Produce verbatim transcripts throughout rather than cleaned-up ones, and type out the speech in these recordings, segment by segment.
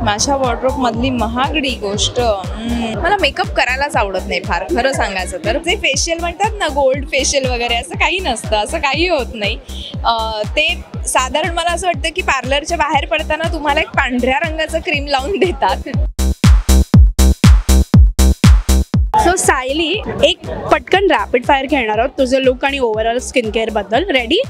माझ्या वॉर्डरोब मधली महागडी गोष्ट मला मेकअप करायलाच आवडत नाही फार, खरं सांगायचं तर. जे फेशियल म्हणतात ना, गोल्ड फेशियल वगैरे, असं काही नसतं, असं काही होत नाही. ते साधारण मला असं वाटतं की पार्लरच्या बाहेर पडताना तुम्हाला एक पांढऱ्या रंगाचं क्रीम लावून देतात. सो सायली, एक पटकन रॅपिड फायर घेणार आहोत तुझं लुक आणि ओव्हरऑल स्किन केअर बद्दल. रेडी?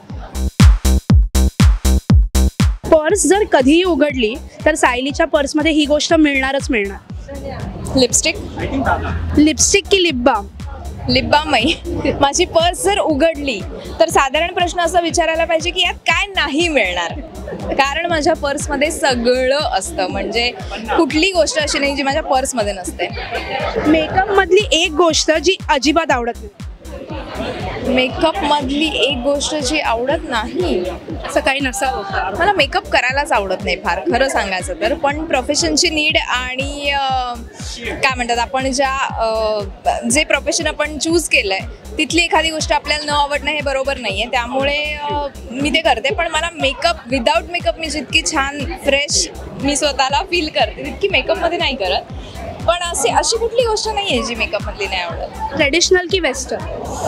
पर्स जर कधीही उघडली तर सायलीच्या पर्समध्ये ही गोष्ट मिळणारच मिळणार. लिपस्टिक. लिपस्टिक की लिप बाम? लिप बाम नाही. माझी पर्स जर उघडली तर साधारण प्रश्न असा विचारायला पाहिजे की यात काय नाही मिळणार, कारण माझ्या पर्समध्ये सगळं असतं. म्हणजे कुठली गोष्ट अशी नाही जी माझ्या पर्समध्ये नसते. मेकअप मधली एक गोष्ट जी अजिबात आवडत नाही? मेकअप मधली एक गोष्ट जी आवडत नाही, असं काही नसावं. मला मेकअप करायलाच आवडत नाही फार, खरं सांगायचं तर. पण प्रोफेशनची नीड आणि काय म्हणतात आपण, ज्या जे प्रोफेशन आपण चूज केलं आहे तिथली एखादी गोष्ट आपल्याला न आवडणं हे बरोबर नाही आहे. त्यामुळे मी ते करते. पण मला मेकअप, विदाऊट मेकअप मी जितकी छान फ्रेश मी स्वतःला फील करते तितकी मेकअपमध्ये नाही करत. पण अशी अशी कुठली गोष्ट नाही आहे जी मेकअपमधली नाही आवडत. ट्रेडिशनल की वेस्टर्न?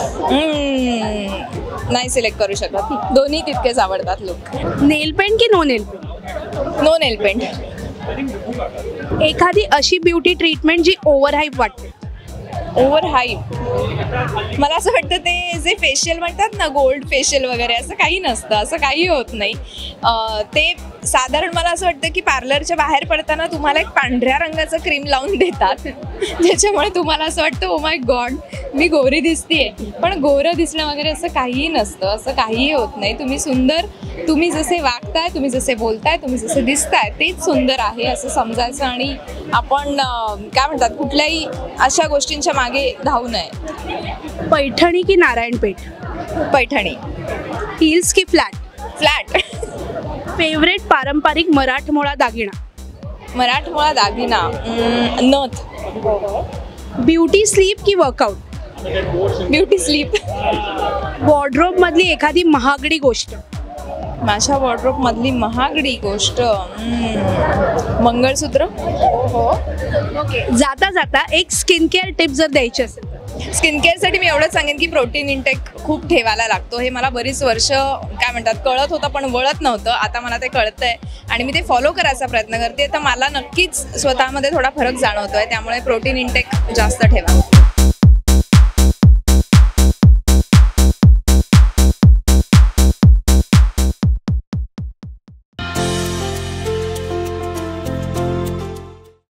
नाही सिलेक्ट करू शकत, दोन्ही तितकेच आवडतात लुक. नेल पेंट की no nail paint? No nail paint. एखादी अशी ब्युटी ट्रीटमेंट जी ओव्हर हाईप वाटते? ओव्हर हाईप, मला असं वाटतं ते जे फेशियल म्हणतात ना, गोल्ड फेशियल वगैरे, असं काही नसतं, असं काही होत नाही. ते साधारण मला असं वाटतं की पार्लरच्या बाहेर पडताना तुम्हाला एक पांढऱ्या रंगाचं क्रीम लावून देतात, ज्याच्यामुळे तुम्हाला असं वाटतं ओ माय गॉड मी गोरी दिसतेय. पण गोरं दिसणं वगैरे असं काहीही नसतं, असं काहीही होत नाही. तुम्ही सुंदर, तुम्ही जसे वागताय, तुम्ही जसे बोलताय, तुम्ही जसे दिसताय तेच सुंदर आहे असं समजायचं. आणि आपण काय म्हणतात, कुठल्याही अशा गोष्टींच्या मागे धावू नये. पैठणी की नारायणपेठ? पैठणी. हिल्स की फ्लॅट? फ्लॅट. फेवरेट पारंपरिक मराठमोळा दागिना? मराठमोळा दागिना नथ. ब्युटी स्लीप की वर्कआउट? Beauty sleep. वॉर्डरोब मधली एखादी महागडी गोष्ट? माझ्या वॉर्डरोब मधली महागडी गोष्ट मंगळसूत्र. ओके. जाता जाता एक स्किन केअर टिप जर द्यायची असेल? स्किन केअरसाठी मी एवढंच सांगेन की प्रोटीन इंटेक खूप ठेवायला लागतो. हे मला बरीच वर्ष काय म्हणतात कळत होतं, पण वळत नव्हतं. आता मला ते कळतंय आणि मी ते फॉलो करायचा प्रयत्न करते. तर मला नक्कीच स्वतःमध्ये थोडा फरक जाणवतोय. त्यामुळे प्रोटीन इंटेक जास्त ठेवा.